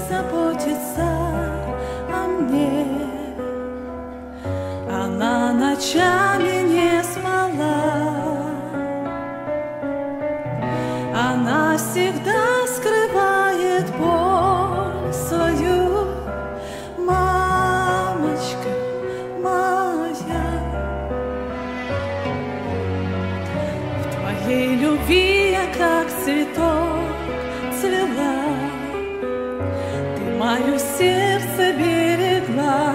заботится о мне. Она ночами не спала, она всегда скрывает боль свою. Мамочка моя, в твоей любви я как цветок цвела, ты мое сердце берегла.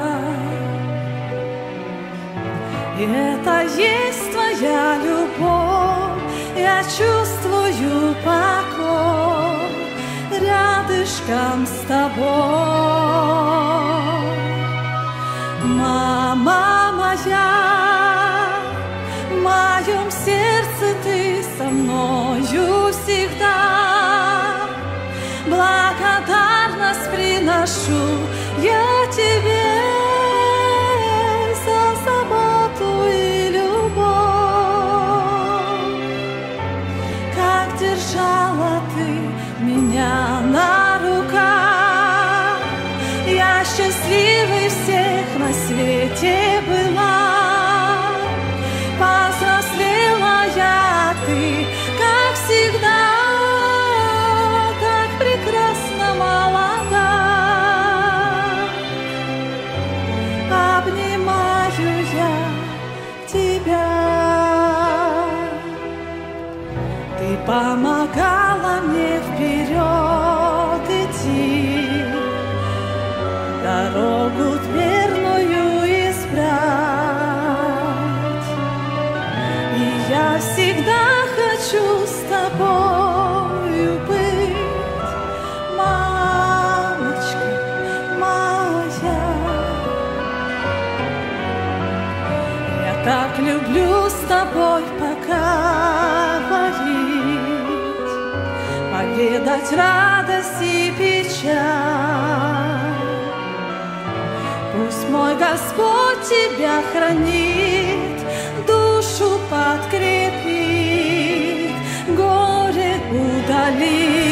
И это есть твоя любовь, я чувствую покой рядышком с тобой. Мама моя, в моем сердце ты со мною всегда. Благодарность приношу я тебе за заботу и любовь. Как держала ты меня на руках, я счастливой всех на свете была. Повзрослела я, ты, как всегда, так прекрасно молода. Обнимаю я тебя. Ты помогала мне вперед идти, дорогу верную избрать. И я всегда хочу с тобою быть, мамочка моя. Я так люблю с тобой поговорить, поведать радость и печаль. Пусть мой Господь тебя хранит, душу подкрепит, горе удалит.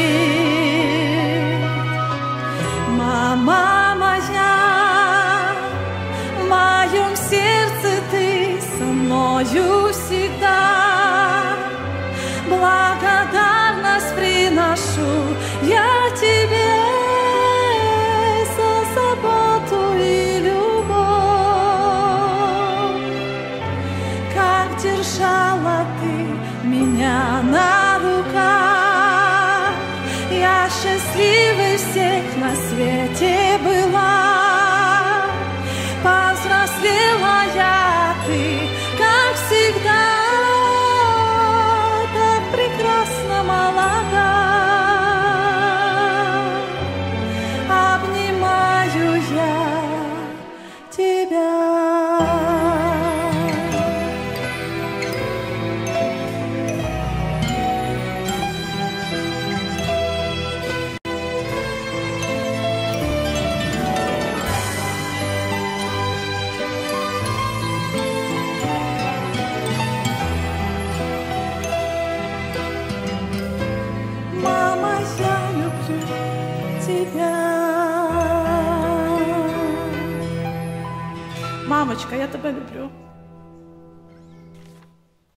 Мама моя, в моем сердце ты со мною всегда. Благодарность приношу я тебе за заботу и любовь. Как держала ты меня на руках, я счастливой всех на свете была. Повзрослела я, ты, как всегда, так прекрасно молода. Обнимаю я тебя. Мама, я люблю тебя. Мамочка, я тебя люблю.